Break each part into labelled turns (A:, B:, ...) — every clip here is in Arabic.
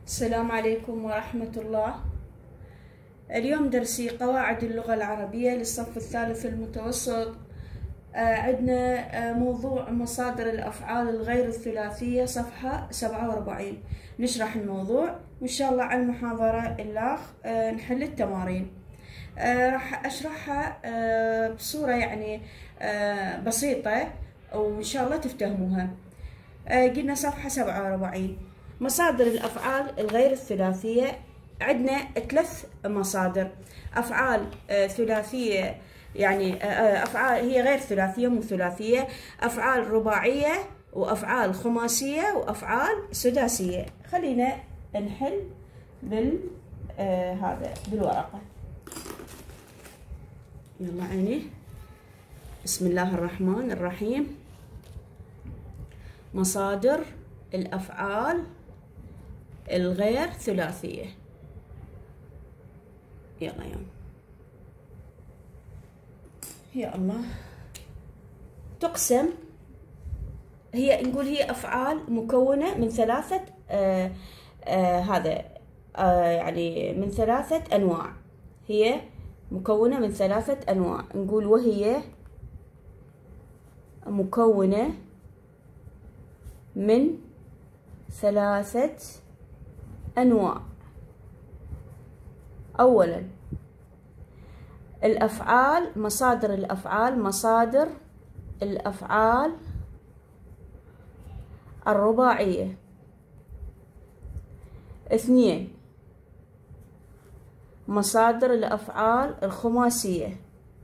A: السلام عليكم ورحمة الله. اليوم درسي قواعد اللغة العربية للصف الثالث المتوسط. عندنا موضوع مصادر الأفعال الغير الثلاثية صفحة 47. نشرح الموضوع وإن شاء الله على المحاضرة الآخ نحل التمارين. راح أشرحها بصورة بسيطة وإن شاء الله تفتهموها. قلنا صفحة 47 مصادر الأفعال الغير الثلاثية. عندنا 3 مصادر: أفعال ثلاثية أفعال هي غير ثلاثية مو ثلاثية، أفعال رباعية وأفعال خماسية وأفعال سداسية. خلينا نحل بالورقة. يلا عيني. بسم الله الرحمن الرحيم. مصادر الأفعال الغير ثلاثية. يلا يا الله. تقسم، نقول هي أفعال مكونة من 3 من 3 أنواع. هي مكونة من 3 أنواع. نقول وهي مكونة من 3 أنواع. أولا الأفعال، مصادر الأفعال الرباعية. 2 مصادر الأفعال الخماسية.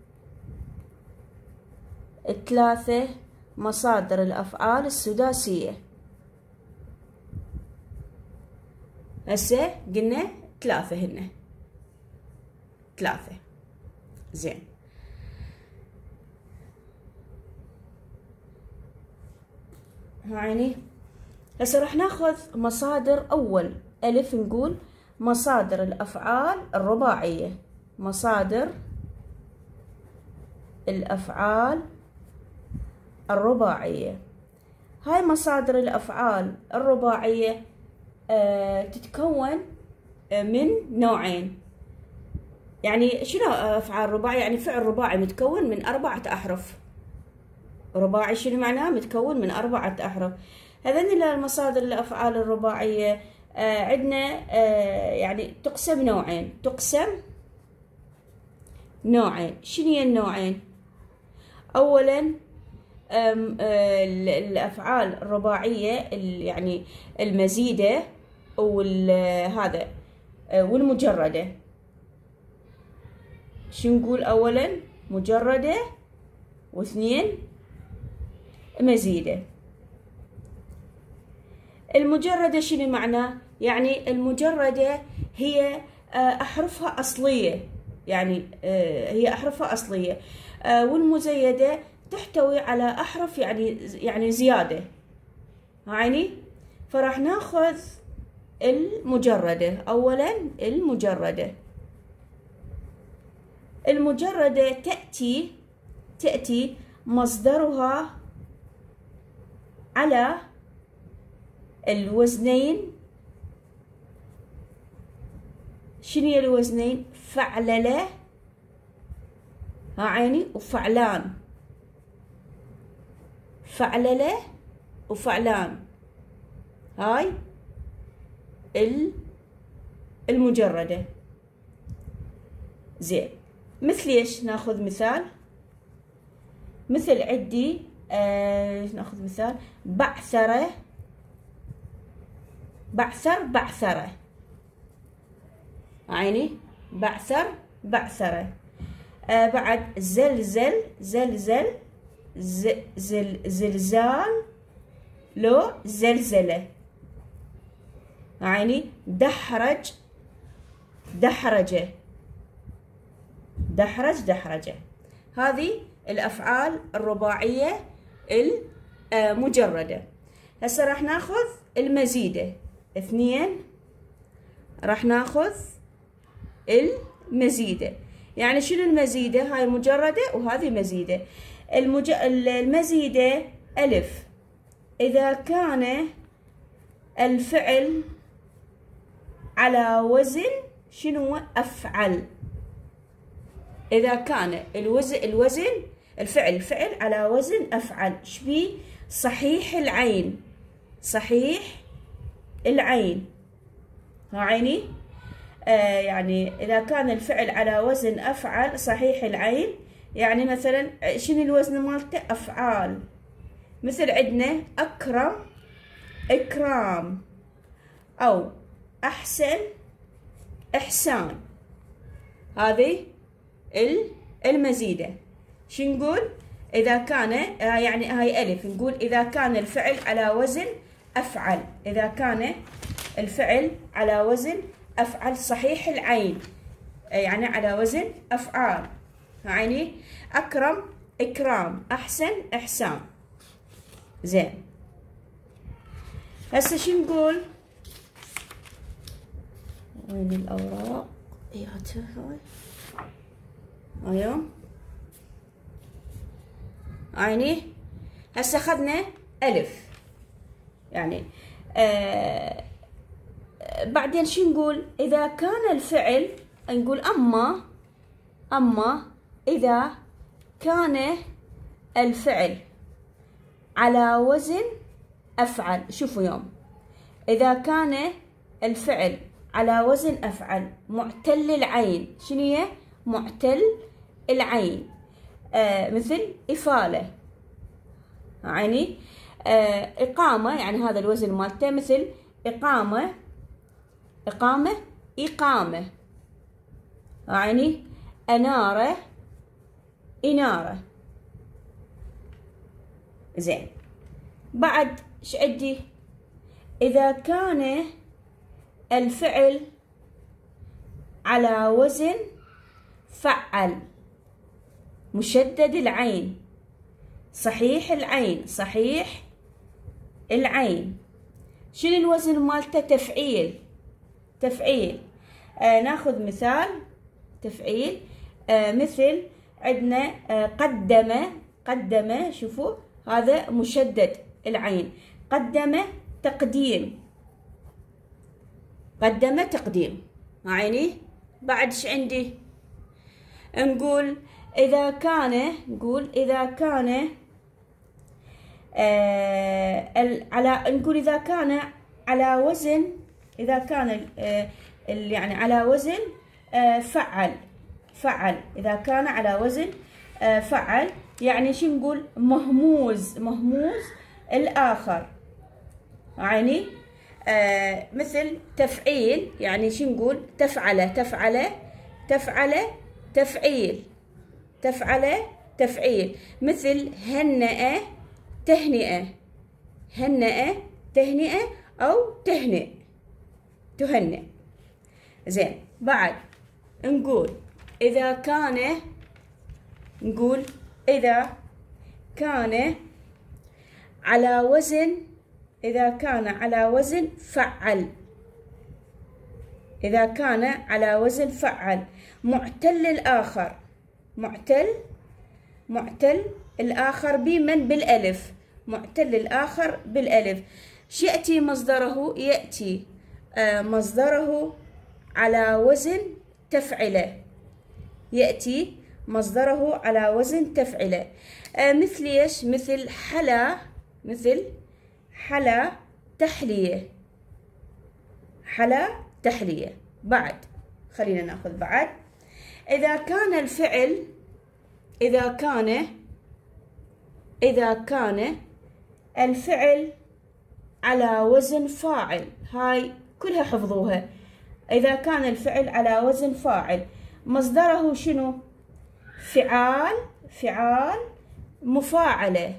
A: 3 مصادر الأفعال السداسية. هسه قلنا 3 هن 3. زين. عيني. هسه راح ناخذ مصادر. أول ألف نقول مصادر الأفعال الرباعية. مصادر الأفعال الرباعية. هاي مصادر الأفعال الرباعية تتكون من نوعين. شنو أفعال رباعية؟ فعل رباعي متكون من 4 أحرف. رباعي شنو معناه؟ متكون من 4 أحرف. هذين المصادر الأفعال الرباعية عندنا تقسم نوعين. شنو هي النوعين؟ أولا الأفعال الرباعية المزيدة والمجردة. شو نقول؟ أولا مجردة و2 مزيدة. المجردة شنو معناه؟ المجردة هي أحرفها أصلية، هي أحرفها أصلية. والمزيدة تحتوي على أحرف زيادة. فراح ناخذ المجردة. أولا المجردة تأتي مصدرها على الوزنين. شنو هي الوزنين؟ فعللة وفعلان. فعللة وفعلان. هاي المجردة. زين. مثل ايش؟ ناخذ مثال. مثل عندي ناخذ مثال بعثرة، بعثرة. بعثرة. بعد زلزال. زلزال لو زلزلة. دحرجة. دحرجة. هذه الأفعال الرباعية المجردة. هسه راح ناخذ المزيدة. 2 راح ناخذ المزيدة. شنو المزيدة؟ هاي مجردة وهذه مزيدة. المزيدة ألف إذا كان الفعل على وزن شنو؟ أفعل. إذا كان الفعل على وزن أفعل، شبيه؟ صحيح العين، صحيح العين. ها عيني؟ يعني إذا كان الفعل على وزن أفعل صحيح العين، يعني مثلا شنو الوزن مالته؟ أفعال. مثل عندنا أكرم، إكرام، أو أحسن، إحسان. هذه المزيدة. شو نقول؟ إذا كان يعني هاي ألف، نقول إذا كان الفعل على وزن أفعل، إذا كان الفعل على وزن أفعل صحيح العين، يعني على وزن أفعال. يعني أكرم، إكرام، أحسن، إحسان. زين. هسه شو نقول؟ وين الأوراق؟ اياتها هاي. ايوه. عيني. هسه اخذنا ألف، يعني بعدين شو نقول؟ إذا كان الفعل، نقول أما إذا كان الفعل على وزن أفعل. شوفوا يوم، إذا كان الفعل على وزن أفعل معتل العين. شنو هي؟ معتل العين. مثل إفالة، يعني إقامة، يعني هذا الوزن مالته. مثل إقامة، إقامة، يعني أنارة، إنارة. زين. بعد ايش عندي؟ إذا كان الفعل على وزن فعل، مشدد العين، صحيح العين، صحيح العين. شنو الوزن مالته؟ تفعيل. ناخذ مثال تفعيل. مثل عندنا قدم، شوفوا هذا مشدد العين. قدم، تقديم، عيني. بعد ايش عندي؟ نقول إذا كان نقول إذا كان على وزن، إذا كان يعني على وزن فعل. إذا كان على وزن فعل، يعني شو نقول؟ مهموز الآخر. يعني مثل تفعيل، يعني شو نقول؟ تفعيل. مثل هنأ، تهنئة، أو تهنئ. زين. بعد نقول إذا كان على وزن فعل، إذا كان على وزن فعل معتل الآخر بمن؟ بالألف. معتل الآخر بالألف. شو يأتي مصدره؟ يأتي مصدره على وزن تفعله. يأتي مصدره على وزن تفعله. مثل ايش؟ مثل حلا، تحلية. بعد خلينا ناخذ بعد. إذا كان الفعل على وزن فاعل، هاي كلها حفظوها. إذا كان الفعل على وزن فاعل مصدره شنو؟ فعال مفاعلة.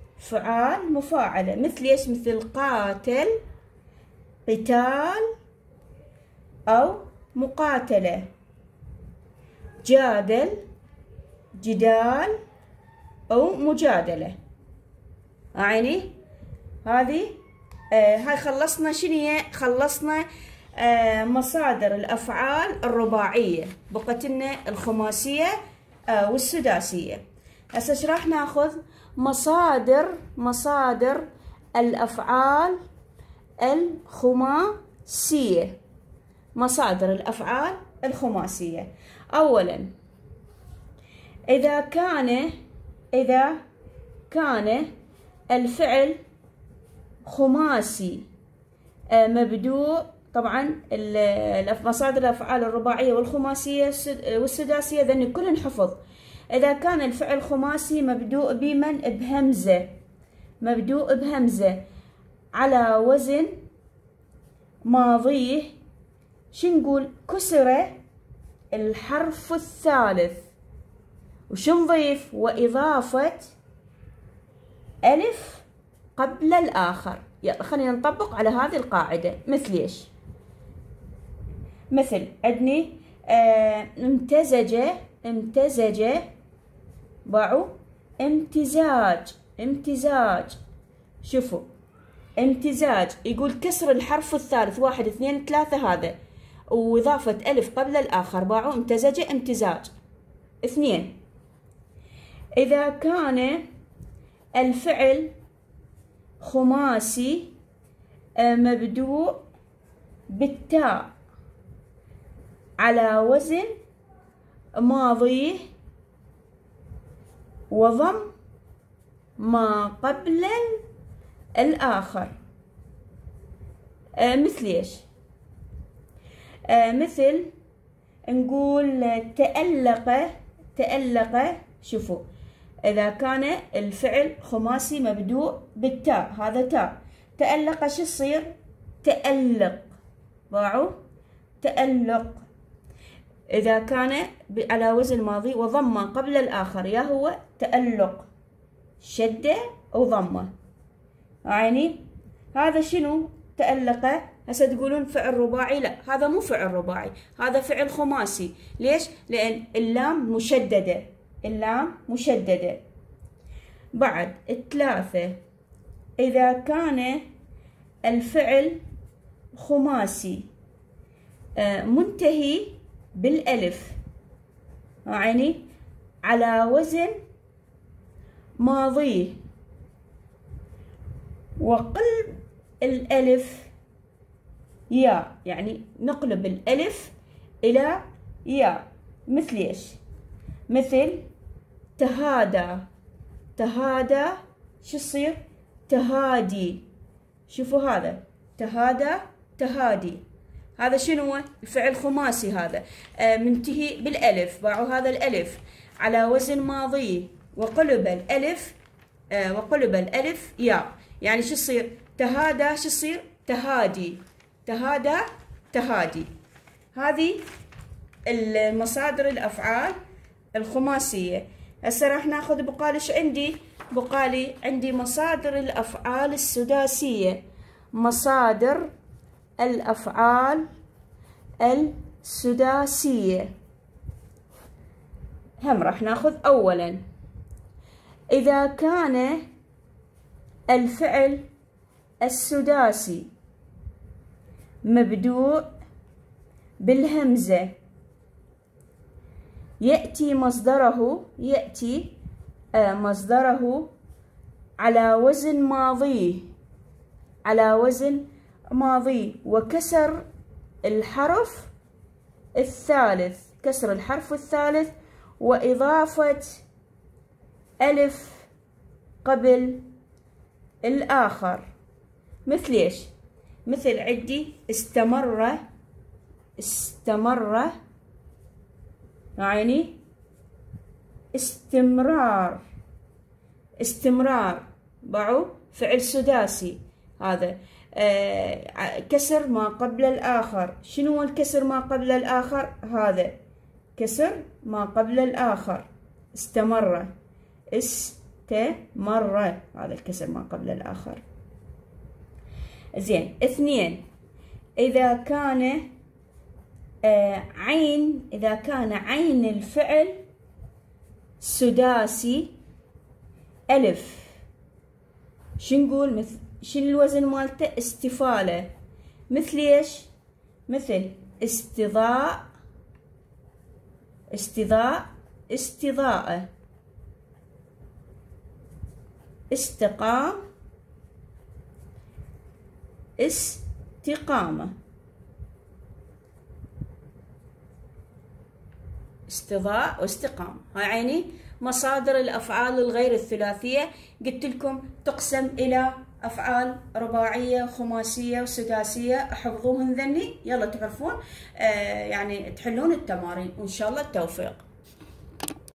A: مثل ايش؟ مثل قاتل، قتال، أو مقاتلة. جادل، جدال، أو مجادلة. عيني. هذه هاي خلصنا. شنو هي؟ خلصنا مصادر الأفعال الرباعية، بقت لنا الخماسية والسداسية. هسه ايش راح ناخذ؟ مصادر الأفعال الخماسية. مصادر الأفعال الخماسية. أولا، إذا كان الفعل خماسي مبدوء، طبعا مصادر الأفعال الرباعية والخماسية والسداسية ذن كلهن حفظ. إذا كان الفعل خماسي مبدوء بهمزة على وزن ماضيه، شو نقول؟ كسر الحرف الثالث، وشو نضيف؟ وإضافة ألف قبل الآخر. يلا خلينا نطبق على هذه القاعدة. مثل إيش؟ مثل عندني امتزج باعوا امتزاج. شوفوا، امتزاج يقول كسر الحرف الثالث، 1 2 3 هذا، وإضافة ألف قبل الآخر، باعوا امتزاج. 2، إذا كان الفعل خماسي مبدوء بالتاء على وزن ماضيه وضم ما قبل الآخر. مثل إيش؟ مثل نقول تألق. شوفوا، إذا كان الفعل خماسي مبدوء بالتاء، هذا تاء، تألق شو يصير؟ تألق، ضاعوا تألق. إذا كان على وزن ماضي وضم ما قبل الآخر، يا هو تألق شدة أو ضمة. يعني هذا شنو؟ تألق. هسه تقولون فعل رباعي، لا، هذا مو فعل رباعي، هذا فعل خماسي. ليش؟ لأن اللام مشددة. بعد 3، إذا كان الفعل خماسي منتهي بالألف، يعني على وزن ماضيه وقلب الألف ياء، يعني نقلب الألف إلى ياء. مثل إيش؟ مثل تهادى شو يصير؟ تهادي. شوفوا هذا تهادي، هذا شنو هو؟ الفعل خماسي، هذا منتهي بالألف، باعوا هذا الألف على وزن ماضي وقلب الألف ياء، يعني شو يصير؟ تهادى، شو يصير؟ تهادي. هذه المصادر الأفعال الخماسية. هسه راح ناخذ بقالي شو عندي؟ بقالي عندي مصادر الأفعال السداسية. مصادر الأفعال السداسية هم راح ناخذ. أولا، إذا كان الفعل السداسي مبدوء بالهمزة، يأتي مصدره على وزن ماضيه وكسر الحرف الثالث، وإضافة ألف قبل الآخر. مثل إيش؟ مثل عندي استمر، يعني استمرار، باعوا فعل سداسي، هذا كسر ما قبل الآخر. شنو هو الكسر ما قبل الآخر؟ هذا كسر ما قبل الآخر، استمر، هذا الكسر ما قبل الآخر. زين. 2، إذا كان عين الفعل سداسي ألف، شو نقول؟ شنو الوزن مالته؟ استفالة. مثل ايش؟ مثل استضاءة، استقامة. استضاء واستقام. هاي عيني مصادر الأفعال الغير الثلاثية، قلت لكم تقسم إلى أفعال رباعية خماسية وسداسية، احفظوهن ذني، يلا تعرفون يعني تحلون التمارين، وإن شاء الله التوفيق.